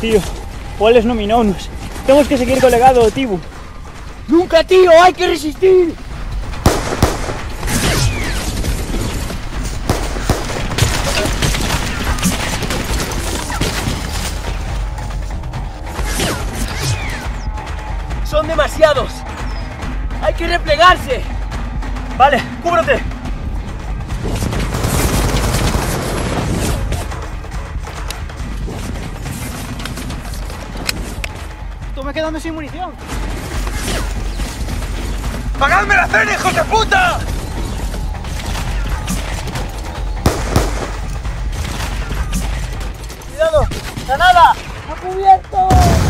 tío. Poles nominounos. Temos que seguir co legado do Tibu. Nunca, tío, hai que resistir. Son demasiados. Hay que replegarse. Vale, cúbrete. Estoy me quedando sin munición. ¡Pagadme la cena, hijos de puta! Cuidado, granada. ¡A cubierto!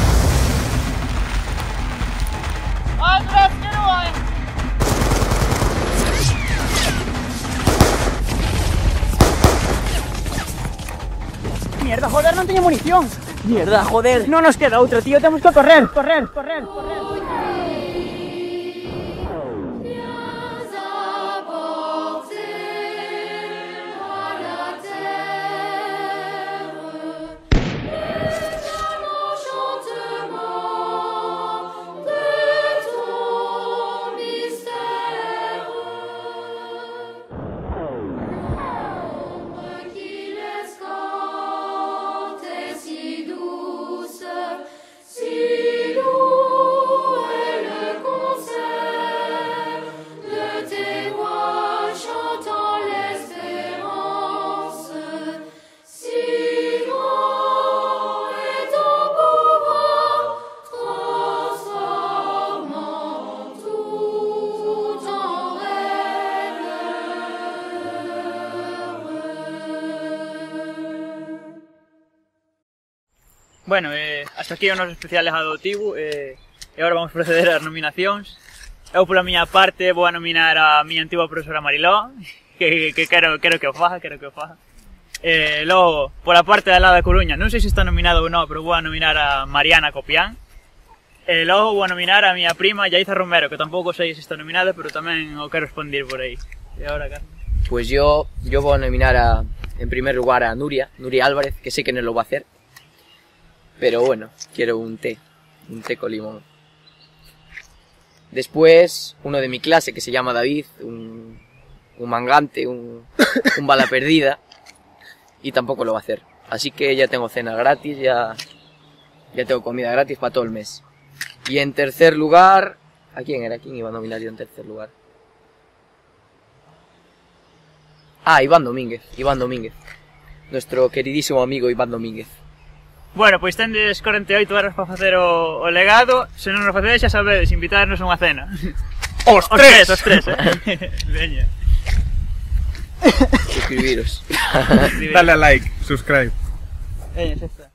¡Atrás que no hay! Mierda, joder, non teño munición. Mierda, joder. Non nos queda outra, tío, temos que correr. Correr. Bueno, hasta aquí o noso especial legado do Tibu e agora vamos proceder ás nominacións. Eu pola miña parte vou a nominar a miña antiga profesora Mariló, que quero que o faga. Logo, pola parte da Lada Coruña, non sei se está nominado ou non, pero vou a nominar a Mariana Copián. E logo vou a nominar a miña prima Yaiza Romero, que tampouco sei se está nominada, pero tamén o quero expandir por aí. E agora, Carlos? Pues yo voy a nominar en primer lugar a Nuria Álvarez, que sé que no lo va a hacer. Pero bueno, quiero un té con limón. Después, uno de mi clase que se llama David, un mangante, un bala perdida, y tampoco lo va a hacer. Así que ya tengo cena gratis, ya tengo comida gratis para todo el mes. Y en tercer lugar, ¿a quién era? ¿Quién iba a nominar yo en tercer lugar? Ah, Iván Domínguez. Nuestro queridísimo amigo Iván Domínguez. Bueno, pois tendes 48 horas para facer o legado. Se non nos facedes, xa sabedes, invitarnos a unha cena. Os tres, Veña. Suscribiros. Dale a like, subscribe. Veña, xa está.